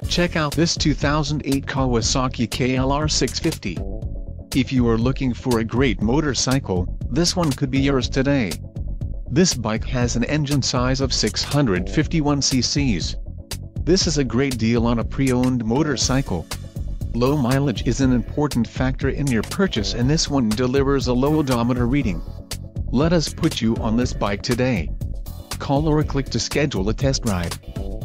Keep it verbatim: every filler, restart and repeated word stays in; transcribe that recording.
Check out this two thousand eight Kawasaki K L R six fifty. If you are looking for a great motorcycle, this one could be yours today. This bike has an engine size of six hundred fifty-one c c's. This is a great deal on a pre-owned motorcycle. Low mileage is an important factor in your purchase, and this one delivers a low odometer reading. Let us put you on this bike today. Call or click to schedule a test ride.